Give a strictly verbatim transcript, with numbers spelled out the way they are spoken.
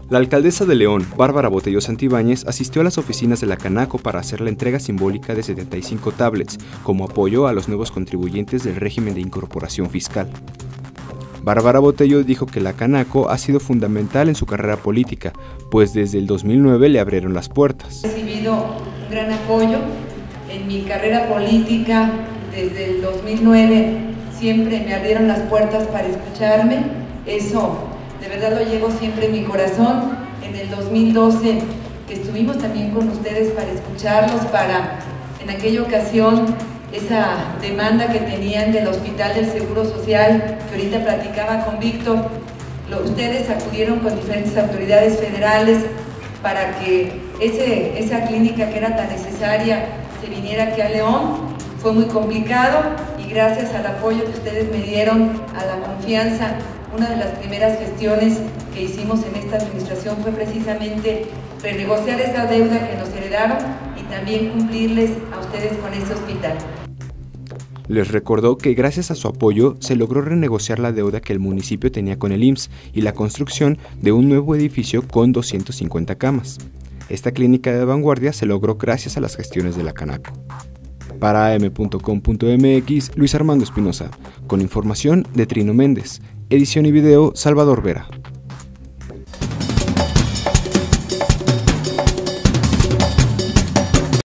La alcaldesa de León, Bárbara Botello Santibáñez, asistió a las oficinas de la Canaco para hacer la entrega simbólica de setenta y cinco tablets, como apoyo a los nuevos contribuyentes del régimen de incorporación fiscal. Bárbara Botello dijo que la Canaco ha sido fundamental en su carrera política, pues desde el dos mil nueve le abrieron las puertas. He recibido un gran apoyo en mi carrera política. Desde el dos mil nueve siempre me abrieron las puertas para escucharme. Eso de verdad lo llevo siempre en mi corazón. En el dos mil doce que estuvimos también con ustedes para escucharlos, para en aquella ocasión esa demanda que tenían del Hospital del Seguro Social, que ahorita platicaba con Víctor, lo, ustedes acudieron con diferentes autoridades federales para que ese, esa clínica que era tan necesaria se viniera aquí a León. Fue muy complicado y gracias al apoyo que ustedes me dieron, a la confianza, una de las primeras gestiones que hicimos en esta administración fue precisamente renegociar esa deuda que nos heredaron y también cumplirles a ustedes con ese hospital. Les recordó que gracias a su apoyo se logró renegociar la deuda que el municipio tenía con el I M S S y la construcción de un nuevo edificio con doscientas cincuenta camas. Esta clínica de vanguardia se logró gracias a las gestiones de la Canaco. Para a eme punto com punto eme equis, Luis Armando Espinosa, con información de Trino Méndez, edición y video Salvador Vera.